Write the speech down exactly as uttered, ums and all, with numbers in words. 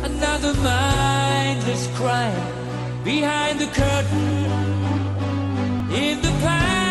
Another mindless crime behind the curtain in the past.